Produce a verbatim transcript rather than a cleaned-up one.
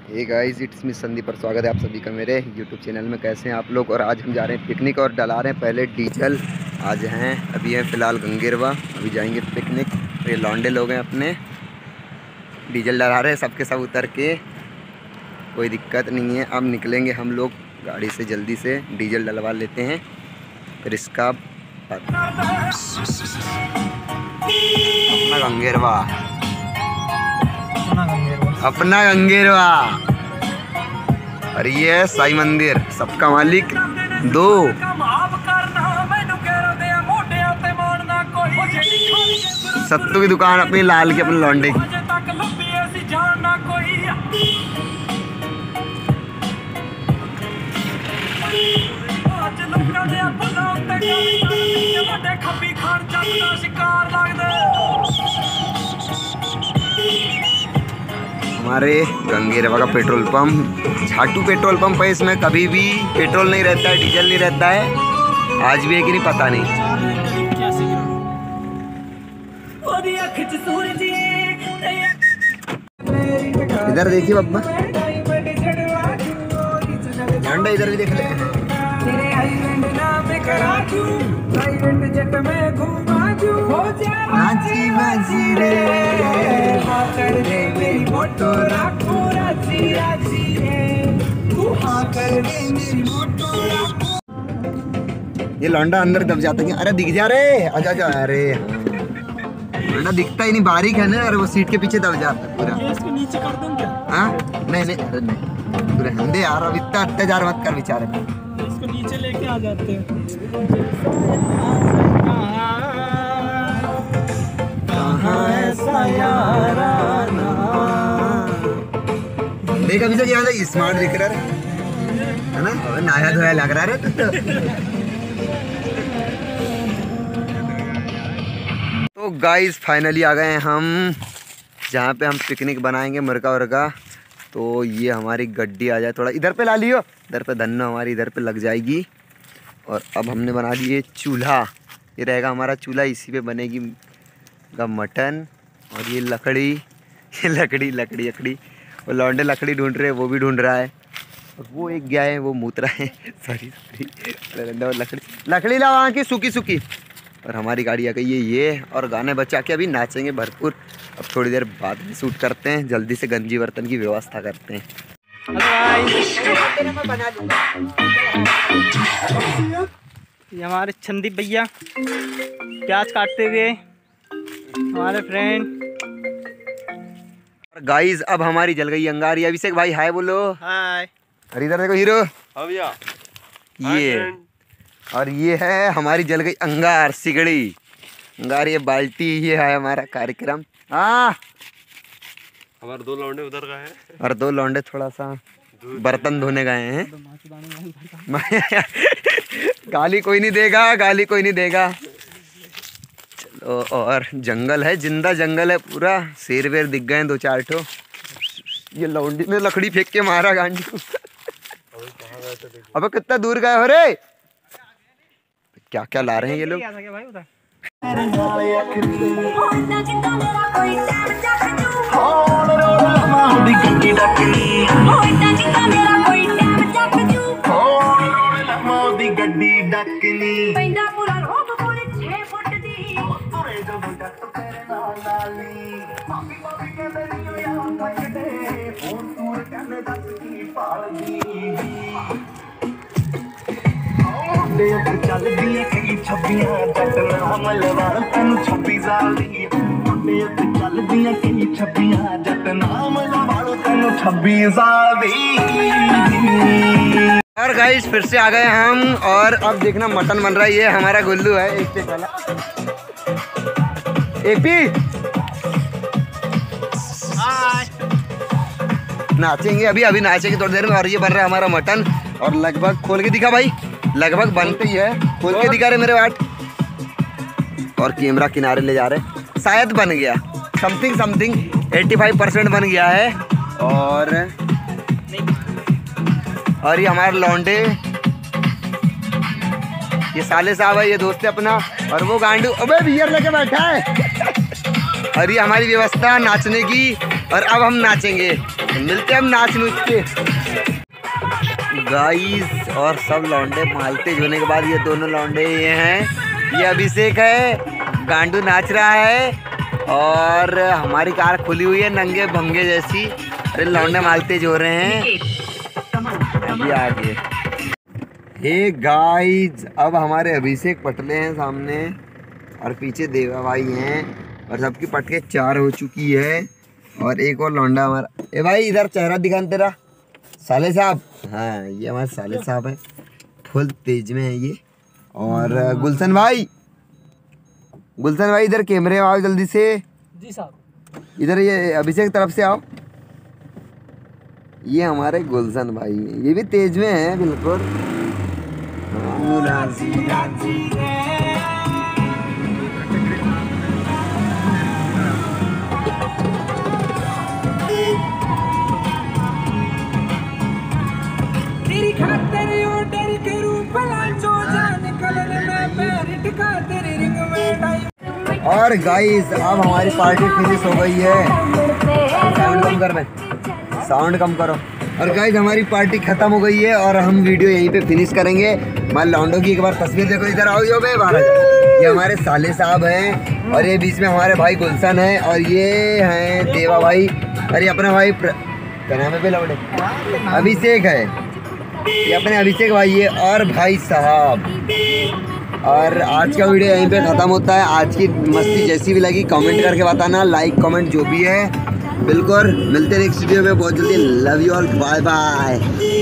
Hey guys, it's me Sandeep और स्वागत है आप सभी का मेरे यूट्यूब चैनल में। कैसे हैं आप लोग। और आज हम जा रहे हैं पिकनिक और डला रहे हैं पहले डीजल। आज हैं अभी हैं फ़िलहाल गंगेरवा, अभी जाएंगे पिकनिक। तो ये लौंडे लोग हैं अपने, डीजल डला रहे हैं सबके सब उतर के, कोई दिक्कत नहीं है। अब निकलेंगे हम लोग गाड़ी से जल्दी से, डीजल डलवा लेते हैं फिर इसका अपना गंगेरवा अपना गंगेरवा। और ये है साई मंदिर, सबका मालिक दो। सत्तू की दुकान अपनी लाल की, अपने लौंडे की। हमारे गंगेरवा का petrol pump Jhatu petrol pump है। इसमें कभी भी पेट्रोल नहीं रहता है, डीजल नहीं रहता है। आज भी है कि नहीं पता नहीं। इधर देखिए बब्बा, झंडा इधर भी देख ले। नाची बाजी रे मेरी मोटो राखो राजी राजी रे तू हाँ कर रे मेरी मोटो राखो। ये लौंडा अंदर दब जाता है। अरे दिख जा रे, आजा जा। अरे लौंडा दिखता ही नहीं, बारीक है ना। अरे वो सीट के पीछे दब जाता है पूरा। इसको नीचे कर दूं क्या? हाँ नहीं नहीं, अरे नहीं पूरे हंदे यार। अब इतना अत्याचार मत कर बेचारे पे। इसको नीचे लेके आ जाते हैं। देख अभी तक यहाँ स्मार्ट दिख रहा है ना, अब नया धोया लग रहा है। तो गाइस फाइनली आ गए हैं हम जहाँ पे हम पिकनिक बनाएंगे, मुर्गा वर्गा। तो ये हमारी गड्डी आ जाए, थोड़ा इधर पे ला लियो, इधर पे धन्नो हमारी इधर पे लग जाएगी। और अब हमने बना लिए चूल्हा, ये रहेगा हमारा चूल्हा, इसी पे बनेगी का मटन। और ये लकड़ी ये लकड़ी लकड़ी लकड़ी वो लौंडे लकड़ी ढूंढ रहे हैं, वो भी ढूंढ रहा है। और वो एक गया है, वो मूत रहा है। सॉरी सॉरी लकड़ी लकड़ी ला वहाँ की सूखी सूखी। और हमारी गाड़ी आ गई है ये। और गाने बचा के अभी नाचेंगे भरपूर। अब थोड़ी देर बाद में शूट करते हैं, जल्दी से गंजी बर्तन की व्यवस्था करते हैं। ये हमारे संदीप भैया प्याज काटते हुए, हमारे फ्रेंड। गाइस अब हमारी जल गई अंगारी। अभिषेक भाई हाय बोलो। हाय। और इधर देखो हीरो, भैया ये। और ये है हमारी जल गई अंगार सिगड़ी अंगार। ये बाल्टी, ये है हमारा कार्यक्रम। हाँ हमारे दो लौंडे उधर गए हैं और दो लौंडे थोड़ा सा बर्तन धोने गए हैं। गाली कोई नहीं देगा, गाली कोई नहीं देगा। चलो, और जंगल है, जिंदा जंगल है पूरा। शेर वेर दिख गए दो चार ठो। ये लौंडी ने लकड़ी फेंक के मारा गांडी को। अबे कितना दूर गए हो रे। क्या क्या ला रहे हैं ये लोग। चलदियां कई छब्बियां जट नाम लवाल तेन छब्बी साल दी। चलदियां कई छब्बियां जट नाम लवाल तेन छब्बी साल दी। और गाइस फिर से आ गए हम। और अब देखना मटन बन रहा है। ये हमारा गुल्लू है, एक पे वाला एपी। नाचेंगे अभी अभी नाचेंगे थोड़ी देर में। और ये बन रहा है हमारा मटन। और लगभग खोल के दिखा भाई, लगभग बनते ही है। खोल के दिखा रहे मेरे वाट। और कैमरा किनारे ले जा रहे। शायद बन गया समथिंग समथिंग पचासी परसेंट बन गया है। और और ये हमारे लौंडे, ये साले साहब है, ये दोस्त है अपना। और वो गांडू अबे बियर लेके बैठा है। और ये हमारी व्यवस्था नाचने की। और अब हम नाचेंगे। मिलते हम नाच नूच के गाइस। और सब लौंडे मालते होने के बाद ये दोनों लौंडे ये हैं, ये अभिषेक है, गांडू नाच रहा है और हमारी कार खुली हुई है नंगे भंगे जैसी। अरे लौंडे मालते जो रहे हैं अभी आगे। हे गाइस, अब हमारे अभिषेक पटले हैं सामने और पीछे देवा भाई हैं और सबकी पटके चार हो चुकी है और एक और लौंडा हमारा। ए भाई इधर चेहरा दिखान तेरा, साले साहब। हाँ ये हमारे साले साहब है, फुल तेज में है ये। और गुलशन भाई, गुलशन भाई इधर कैमरे आओ जल्दी से। जी साहब। इधर ये अभिषेक तरफ से आओ। ये हमारे गुलशन भाई, ये भी तेज में है बिल्कुल। तेरी खातिर ऑर्डर करूं पलांचो जान कलर में पैर टिका तेरे रिंग में डाई। और गाइस अब हमारी पार्टी फिनिश हो गई है। साउंड कम कर, मैं साउंड कम करो। और गाइस हमारी पार्टी खत्म हो गई है और हम वीडियो यहीं पे फिनिश करेंगे। हमारे लौंडों की एक बार तस्वीर देखो, इधर आओ यो बे बाहर। ये हमारे साले साहब हैं और ये बीच में हमारे भाई गुलशन है और ये हैं देवा भाई और ये अपना भाई प्र... क्या नाम है पे लौंडे, अभिषेक है। ये अपने अभिषेक भाई है और भाई साहब। और आज का वीडियो यहीं पे ख़त्म होता है। आज की मस्ती जैसी भी लगी कमेंट करके बताना, लाइक कमेंट जो भी है। बिल्कुल मिलते हैं नेक्स्ट वीडियो में बहुत जल्दी। Love you all, bye bye.